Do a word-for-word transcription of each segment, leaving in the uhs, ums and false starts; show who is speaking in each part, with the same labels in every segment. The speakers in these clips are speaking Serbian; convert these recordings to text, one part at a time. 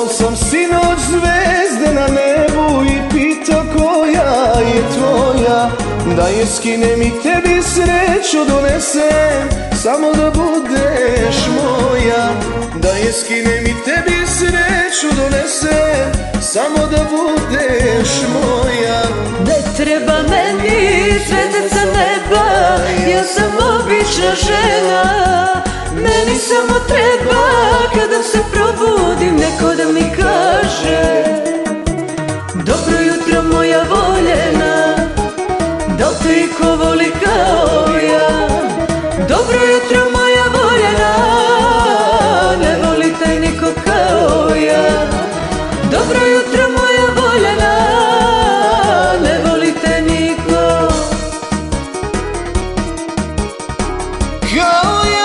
Speaker 1: sam sinoć zvezde na nebu i pitao koja je tvoja, da je skinem i tebi sreću donesem, samo da budeš moja. Da je skinem i tebi sreću donesem, samo da budeš moja.
Speaker 2: Ne treba meni svetec sa neba, ja sam obična žena. Meni samo treba kada se probudim neko da mi kaže dobro jutro moja voljena, da li te iko voli kao ja? Dobro jutro moja voljena, ne voli te niko kao ja. Dobro jutro moja voljena, ne voli te niko
Speaker 1: kao ja.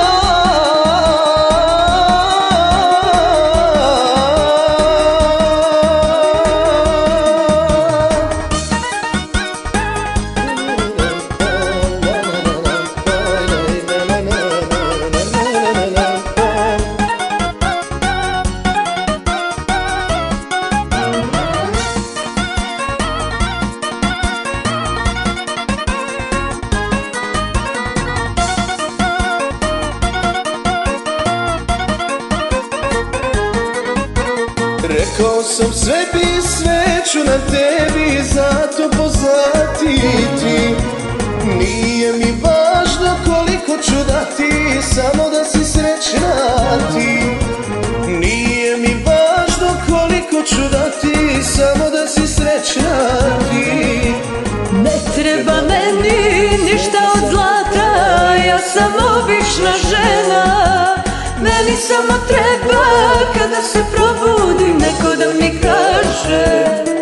Speaker 1: Rekao sam sve bi sveću na tebi zato pozlatiti. Nije mi važno koliko ću dati, samo da si srećna ti. Nije mi važno koliko ću dati, samo da si srećna ti.
Speaker 2: Ne treba meni ništa od zlata, ja sam obična žena. Meni samo treba kada se probudim neko da mi kaže